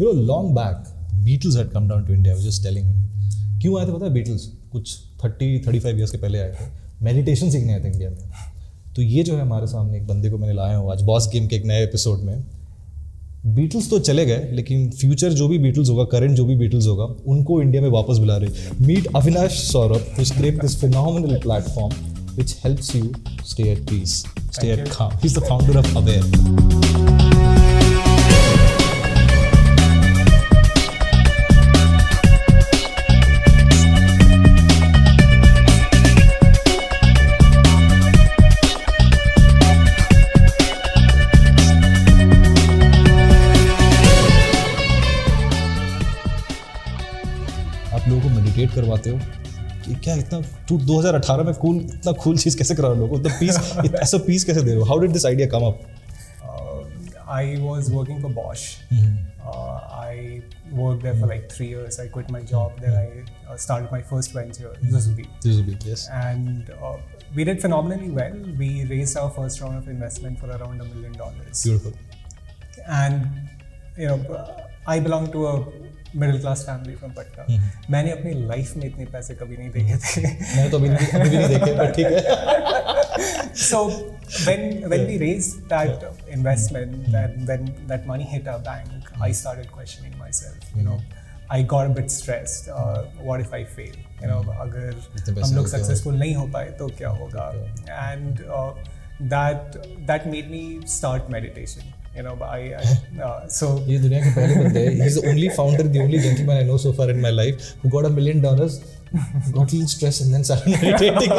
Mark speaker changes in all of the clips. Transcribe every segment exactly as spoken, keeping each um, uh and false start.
Speaker 1: You know, long back, Beatles had come down to India. I was just telling him. क्यों आए थे पता है Beatles? कुछ thirty thirty-five years के पहले आए थे. मेडिटेशन सीखने आए थे इंडिया में. तो ये जो है हमारे सामने एक बंदे को मैंने लाया हूँ आज बॉस गेम के एक नए एपिसोड में. बीटल्स तो चले गए लेकिन फ्यूचर जो भी बीटल्स होगा, करंट जो भी बीटल्स होगा, उनको इंडिया में वापस बुला रहे. Meet Avinash Saurabh who scraped this phenomenal platform which helps you stay at peace, stay at calm. He's the founder of Aware. Meditate करवाते हो कि क्या इतना तू दो हज़ार अठारह में कूल इतना कूल चीज कैसे करा लोगों को, पीस ऐसा पीस कैसे दे रहे हो? How did this idea come up?
Speaker 2: I was working for Bosch. I worked there for like three years. I quit my job. Then I uh, started my first venture, Zuzubi.
Speaker 1: Zuzubi, yes.
Speaker 2: And uh, we did phenomenally well. We raised our first round of investment for around a million dollars.
Speaker 1: Beautiful.
Speaker 2: And you know, I belong to a middle class family from Patna. मैंने अपनी life में इतने पैसे कभी नहीं देखे थे.
Speaker 1: मैं तो अभी नहीं अभी भी नहीं देखे, पर ठीक है.
Speaker 2: So when when we raised that investment and when that money hit our bank, I started questioning myself. You know, I got a bit stressed. Uh, what if I fail? You know, अगर हम लोग successful नहीं हो पाए तो क्या होगा? And uh, that that made me start meditation. You know, I, I uh, so
Speaker 1: ये दुनिया के पहले बंदे हैं. He's the only founder, the only gentleman I know so far in my life who got a million dollars, got a little stress and then started meditating.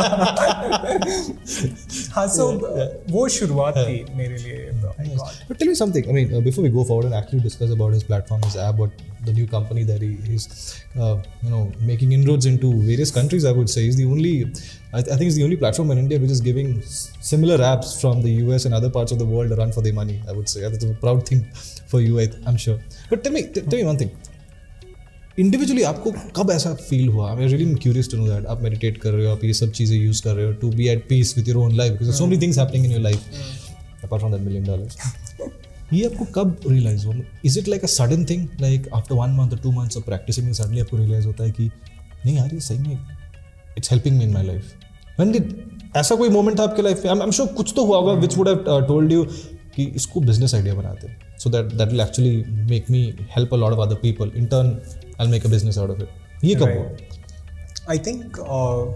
Speaker 2: हाँ, so वो शुरुआत थी मेरे लिए.
Speaker 1: But tell me something. I mean, uh, before we go forward and actually discuss about his platform, his app, what the new company that he is, uh, you know, making inroads into various countries. I would say he's the only. I, th- I think it's the only platform in India which is giving s- similar apps from the U S and other parts of the world a run for their money. I would say that's a proud thing for you. I, I'm sure. But tell me, t- tell me one thing. Individually आपको कब ऐसा feel हुआ? I am really curious to know that. आप meditate कर रहे हो, आप ये सब चीज़ें यूज़ कर रहे हो to be at peace with your own life, because so many things happening in your life apart from that million dollars. ये आपको कब रियलाइज हुआ? Is it like a sudden thing, like after one month और two months of practicing suddenly आपको realize होता है कि नहीं यार ये सही में it's helping me in my life? When did ऐसा कोई मोमेंट था आपके लाइफ में? आई एम श्योर कुछ तो हुआ होगा which would have told you कि इसको बिजनेस आइडिया बनाते हैं, so that that will actually make me help a lot of other people. In turn, I'll make a business out of it. ये कब हुआ?
Speaker 2: I think uh,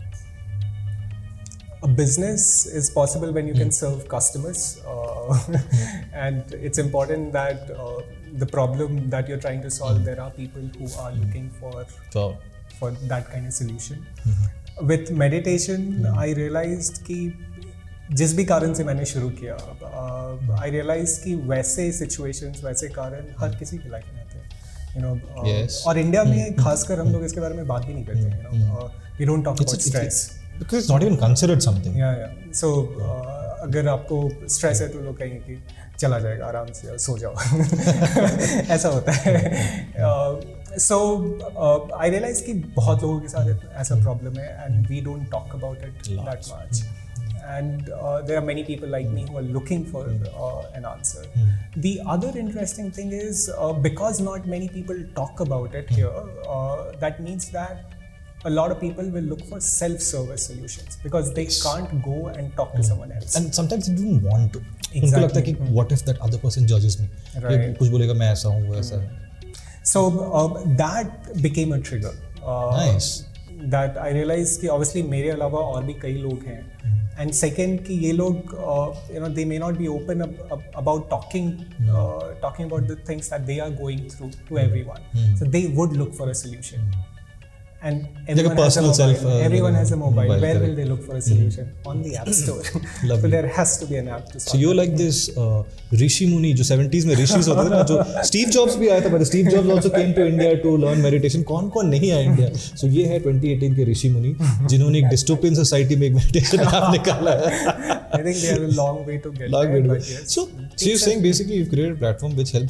Speaker 2: a business is possible when you mm. can serve customers, uh, and it's important that uh, the problem that you're trying to solve, mm. there are people who are mm. looking for
Speaker 1: so.
Speaker 2: for that kind of solution.
Speaker 1: Mm-hmm.
Speaker 2: With meditation, mm. I realized कि जिस भी कारण से मैंने शुरू किया, आई realise कि वैसे सिचुएशंस, वैसे कारण हर किसी की लाइफ में आते हैं, यू नो. और इंडिया में खासकर हम लोग इसके बारे में बात भी नहीं करते, you know. We don't talk about stress
Speaker 1: because it's not even considered something.
Speaker 2: Yeah yeah सो अगर आपको स्ट्रेस है तो लोग कहेंगे कि चला जाएगा, आराम से सो जाओ. ऐसा होता है. सो आई रियलाइज कि बहुत लोगों के साथ ऐसा प्रॉब्लम है and we don't talk about it that much. And uh, there are many people like me who are looking for uh, an answer. Mm. The other interesting thing is uh, because not many people talk about it here, uh, that means that a lot of people will look for self-service solutions because they can't go and talk to someone else.
Speaker 1: And sometimes they don't want to.
Speaker 2: Exactly.
Speaker 1: उनको लगता है कि what if that other person judges me?
Speaker 2: Right.
Speaker 1: कुछ बोलेगा मैं ऐसा हूँ वो ऐसा है.
Speaker 2: So uh, that became a trigger. Uh,
Speaker 1: nice.
Speaker 2: That I realized कि obviously मेरे अलावा और भी कई लोग हैं. And second, कि ये लोग, uh, you know, they may not be open ab- ab- about talking,
Speaker 1: no.
Speaker 2: uh, talking about the things that they are going through to mm. everyone.
Speaker 1: Mm.
Speaker 2: So they would look for a solution. Mm. And
Speaker 1: like
Speaker 2: everyone
Speaker 1: a
Speaker 2: has a mobile.
Speaker 1: Self, uh,
Speaker 2: everyone has a mobile.
Speaker 1: mobile
Speaker 2: Where
Speaker 1: correct.
Speaker 2: will they look for a solution? Mm. On the App Store. So there has to be an app to solve.
Speaker 1: So you're like this uh, Rishi Muni, जो seventies में ऋषिस होते थे ना, जो Steve Jobs भी आया था, but Steve Jobs also came to India to learn meditation. कौन कौन नहीं आया इंडिया? So ये है twenty eighteen के ऋषि मुनि जिन्होंने एक dystopian society में एक meditation app निकाला है.
Speaker 2: I think they have a long way to get
Speaker 1: long
Speaker 2: there.
Speaker 1: Way to
Speaker 2: but yes,
Speaker 1: so, so you're saying basically you've created a platform which helps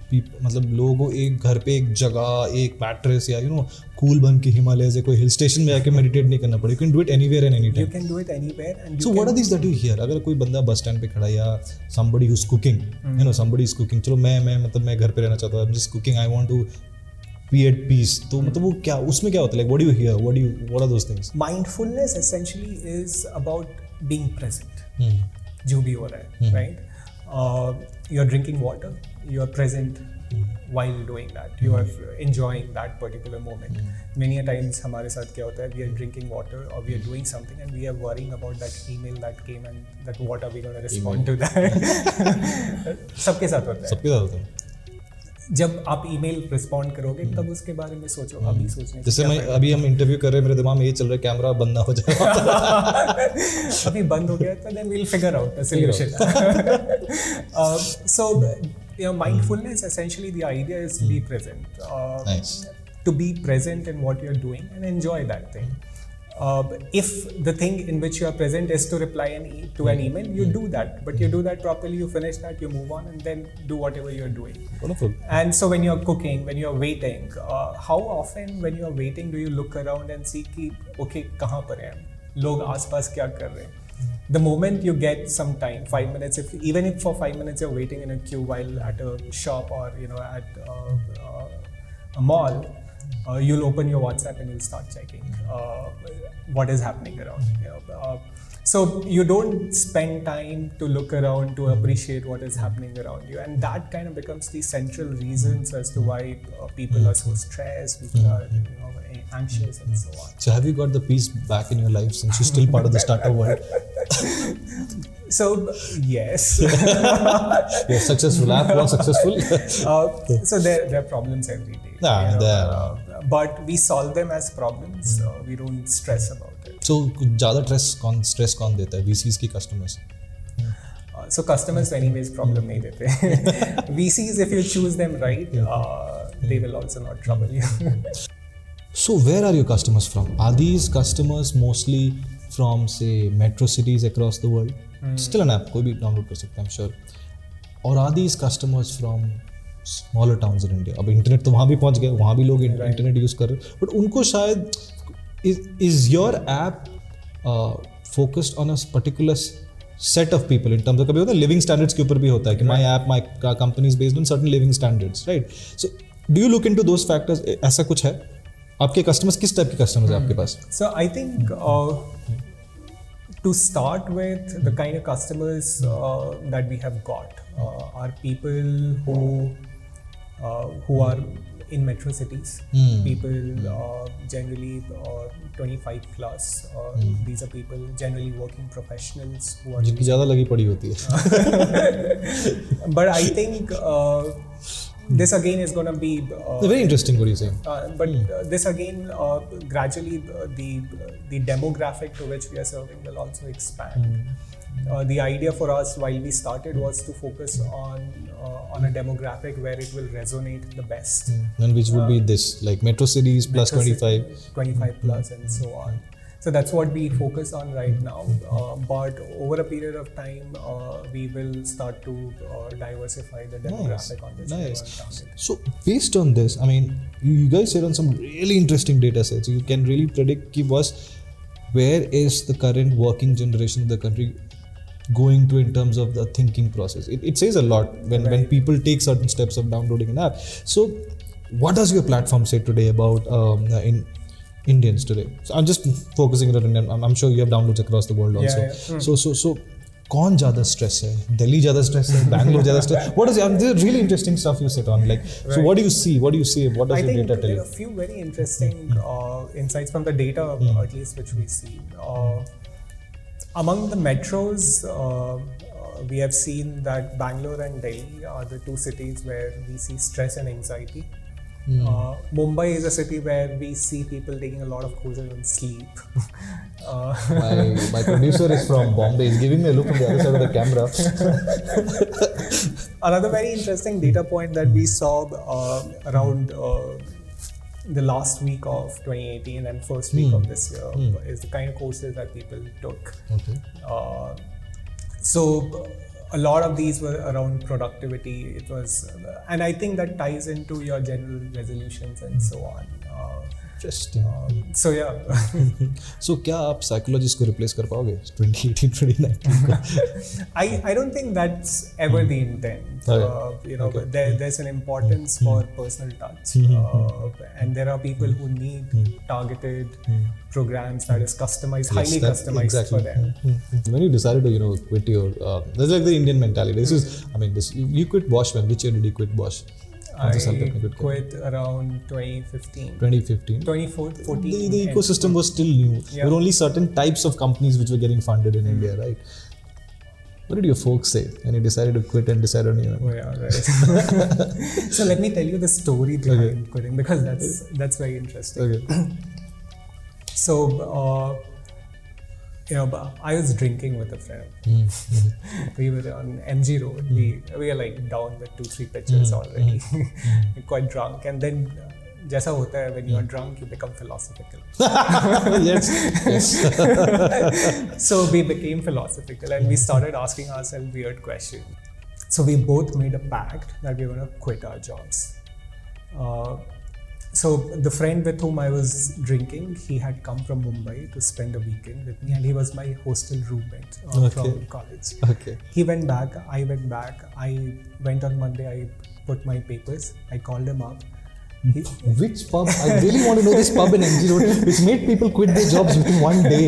Speaker 1: मतलब लोगों को एक घर पे एक जगह एक मैट्रेस या यू नो कूल बन के हिमालय से कोई हिल स्टेशन में आके मेडिटेट नहीं करना पड़े. You can do it anywhere and anytime.
Speaker 2: You can do it anywhere and you
Speaker 1: so what are these that you hear? अगर कोई बंदा बस स्टैंड पे खड़ा या somebody who's cooking, you know somebody is cooking, चलो मैं मैं मतलब मैं घर पे रहना चाहता हूँ, I'm just cooking, I want to be at peace. तो मतलब वो क्या उसमें क्या होता है? Like what do you hear? What do you what are those things?
Speaker 2: Mindfulness essentially is about being present.
Speaker 1: Hmm.
Speaker 2: जो भी हो रहा है, right? Uh, you're drinking water, you're present while doing that, you are enjoying that particular moment. Many a times हमारे साथ क्या होता है, we are drinking water or we are doing something and we are worrying about that email that came and that what are we going to respond to that. सबके साथ होता है.
Speaker 1: सबके साथ होता है.
Speaker 2: जब आप ईमेल रिस्पॉन्ड करोगे तब उसके बारे में सोचो. अभी सोचने
Speaker 1: जैसे मैं अभी हम इंटरव्यू कर रहे हैं, मेरे दिमाग में ये चल रहा है कैमरा बंद ना हो जाए.
Speaker 2: अभी बंद हो गया तो then we'll figure out the solution. uh, so you know, mindfulness essentially the idea is to be present. Uh,
Speaker 1: nice.
Speaker 2: To be present in what you're doing and enjoy that thing. Uh, if the thing in which you are present is to reply an e- to an email, you do that. But you do that properly, you finish that, you move on, and then do whatever you're doing.
Speaker 1: Wonderful.
Speaker 2: And so when you're cooking, when you're waiting, uh, how often when you're waiting do you look around and see कि okay कहाँ पर हैं लोग आसपास क्या कर रहे हैं? The moment you get some time, five minutes, if even if for five minutes you're waiting in a queue while at a shop or you know at uh, uh, a mall, uh, you'll open your WhatsApp and you'll start checking uh, what is happening around. You know, uh, so you don't spend time to look around to appreciate what is happening around you, and that kind of becomes the central reasons as to why uh, people are so stressed, people are you know, anxious and so on.
Speaker 1: So have you got the peace back in your life since you're still part of the startup world?
Speaker 2: So yes.
Speaker 1: You're successful. App was successful.
Speaker 2: uh, so there, there are problems every day.
Speaker 1: Nah,
Speaker 2: you know,
Speaker 1: there.
Speaker 2: Uh, but we solve them as problems. Uh, we don't stress about it.
Speaker 1: So ज़्यादा stress कौन stress कौन देता है? V Cs की customers.
Speaker 2: Uh, so customers anyways problem नहीं देते. V Cs if you choose them right, uh, they will also not trouble you.
Speaker 1: So where are your customers from? Are these customers mostly from say metro cities across the world? Mm. Still an app, कोई भी download कर सकता है, I'm sure. Or are these customers from smaller towns in India? अब internet तो वहाँ भी पहुँच गया, वहाँ भी लोग इंटरनेट यूज़ कर रहे हैं, but उनको शायद is is your app uh, focused on a particular set of people in terms of कभी होता है living standards के ऊपर भी होता है कि my app, my company is based on certain living standards, right? So do you look into those factors? ऐसा कुछ है? आपके कस्टमर्स किस टाइप के कस्टमर्स हैं आपके पास?
Speaker 2: So I think uh, to start with, the kind of customers uh, that we have got uh, are people who uh, who are in metro cities.
Speaker 1: Hmm.
Speaker 2: People uh, generally uh, twenty-five plus. Uh,
Speaker 1: Hmm.
Speaker 2: These are people generally working professionals who are.
Speaker 1: जिनकी ज़्यादा लगी पड़ी होती है.
Speaker 2: But I think. Uh, This again is going to be uh,
Speaker 1: very interesting what you say.
Speaker 2: Uh, but uh, this again uh, gradually uh, the the demographic to which we are serving will also expand. Mm. Uh, the idea for us while we started was to focus on uh, on a demographic where it will resonate the best.
Speaker 1: Mm. And which would uh, be this like metro cities plus
Speaker 2: metro
Speaker 1: twenty-five,
Speaker 2: twenty-five plus and so on. So that's what we focus on right now. Uh, but over a period of time, uh, we will start to uh, diversify the demographic
Speaker 1: nice.
Speaker 2: on which
Speaker 1: nice.
Speaker 2: we are targeting.
Speaker 1: So based on this, I mean, you, you guys hit on some really interesting data sets. You can really predict ki was, where is the current working generation of the country going to in terms of the thinking process. It, it says a lot when, right. when people take certain steps of downloading an app. So what does your platform say today about um, in Indians today? So I'm just focusing on Indian. I'm, I'm sure you have downloads across the world also.
Speaker 2: Yeah, yeah. Mm.
Speaker 1: So so so कौन ज़्यादा stress है? Delhi ज़्यादा stress है? Bangalore ज़्यादा stress? What is it? There's really interesting stuff you sit on. Like, right. So what do you see? What do you see? What does
Speaker 2: I
Speaker 1: your
Speaker 2: think
Speaker 1: data tell you?
Speaker 2: there are a few very interesting uh, insights from the data, mm. at least which we see. Uh, among the metros, uh, uh, we have seen that Bangalore and Delhi are the two cities where we see stress and anxiety. Mm. Uh, Mumbai is a city where we see people taking a lot of courses on sleep. uh,
Speaker 1: my, my producer is from Bombay. He's giving me a look from the other side of the camera.
Speaker 2: Another very interesting data point that we saw uh, around uh, the last week of twenty eighteen and first week mm. of this year mm. is the kind of courses that people took.
Speaker 1: Okay.
Speaker 2: Uh, so a lot of these were around productivity. It was, uh, and I think that ties into your general resolutions and so on. Uh,
Speaker 1: Interesting.
Speaker 2: uh, so yeah.
Speaker 1: So क्या आप psychologist को replace कर पाओगे twenty eighteen twenty nineteen को?
Speaker 2: I I don't think that's ever the intent.
Speaker 1: Okay.
Speaker 2: Uh, you know,
Speaker 1: Okay.
Speaker 2: there there's an importance for personal touch, uh, and there are people who need targeted programs that is customized,
Speaker 1: Yes,
Speaker 2: highly
Speaker 1: that-
Speaker 2: customized
Speaker 1: exactly.
Speaker 2: for them.
Speaker 1: When you decided to, you know, quit your, uh, that's like the Indian mentality. This is, I mean, this you, you quit Bosch when? Which year did you quit Bosch? कौन सा साल पे आपने
Speaker 2: I
Speaker 1: quit किया?
Speaker 2: quit around twenty fifteen.
Speaker 1: twenty fifteen.
Speaker 2: twenty fourteen.
Speaker 1: The, the ecosystem was still new.
Speaker 2: Yeah.
Speaker 1: There were only certain types of companies which were getting funded in India, right? What did your folks say when you decided to quit and decide on your own?
Speaker 2: Oh, yeah, right. So let me tell you the story behind
Speaker 1: Okay.
Speaker 2: quitting, because that's that's very interesting.
Speaker 1: Okay.
Speaker 2: So, uh, you know, I was drinking with a friend.
Speaker 1: Mm-hmm.
Speaker 2: We were on M G Road. We we were like down with two three pitchers already, quite drunk. And then, uh, जैसा होता है, when you are drunk, you become philosophical.
Speaker 1: Yes. Yes.
Speaker 2: So we became philosophical, and we started asking ourselves weird questions. So we both made a pact that we were going to quit our jobs. Uh, So the friend with whom I was drinking, he had come from Mumbai to spend a weekend with me, and he was my hostel roommate uh,
Speaker 1: Okay.
Speaker 2: from college.
Speaker 1: Okay.
Speaker 2: He went back, I went back. I went on Monday, I put my papers, I called him up. He,
Speaker 1: Which pub? I really want to know this pub in M G Road which made people quit their jobs within one day.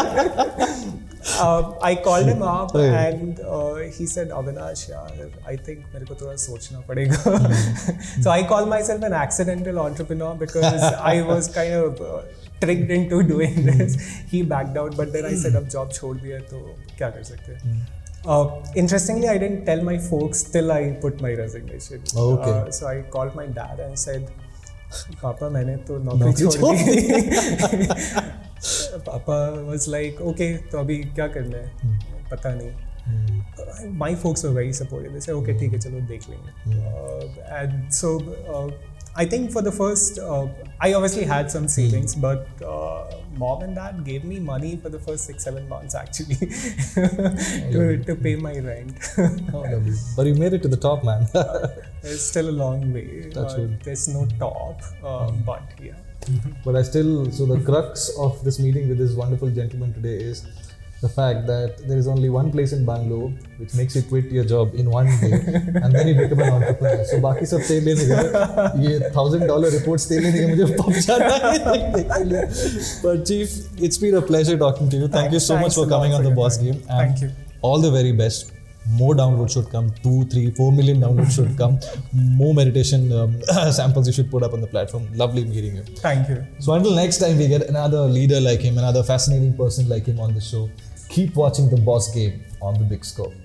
Speaker 2: uh, I called him up
Speaker 1: Okay.
Speaker 2: and uh, he said, Avinash, yaar, I think मेरे को थोड़ा सोचना पड़ेगा. So I call myself an accidental entrepreneur because I was kind of uh, tricked into doing this. He backed out, but then I said, अब job छोड़ दिया तो क्या कर सकते हैं? Uh, interestingly, I didn't tell my folks till I put my resignation.
Speaker 1: Okay.
Speaker 2: Uh, so I called my dad and said, पापा मैंने तो नौकरी
Speaker 1: नौकरी
Speaker 2: छोड़ दी. पापा was like, okay, तो अभी क्या करना है? पता नहीं. My folks were very supportive. They said, okay, ठीक है, चलो देख लेंगे. Uh, and so uh, I think for the first, uh, I obviously had some savings, but uh, mom and dad gave me money for the first six, seven months actually to, to pay my rent.
Speaker 1: Oh, lovely. But you made it to the top, man.
Speaker 2: It's still a long way.
Speaker 1: That's
Speaker 2: uh,
Speaker 1: good.
Speaker 2: There's no top, uh, but yeah.
Speaker 1: But I still, so the crux of this meeting with this wonderful gentleman today is the fact that there is only one place in Bangalore which makes you quit your job in one day and then you become an entrepreneur. So बाकी सब तेल लेने गए, ये thousand dollar reports तेल लेने गए, मुझे पब जाना है. But Chief, it's been a pleasure talking to you. Thank you so much
Speaker 2: Thanks
Speaker 1: for
Speaker 2: a lot
Speaker 1: coming on
Speaker 2: for
Speaker 1: the
Speaker 2: your
Speaker 1: Boss
Speaker 2: time.
Speaker 1: Game. And
Speaker 2: Thank you.
Speaker 1: All the very best. More downloads should come. Two, three, four million downloads should come. More meditation um, samples you should put up on the platform. Lovely meeting you.
Speaker 2: Thank you.
Speaker 1: So until next time we get another leader like him, another fascinating person like him on the show, keep watching The Boss Game on The Big Scope.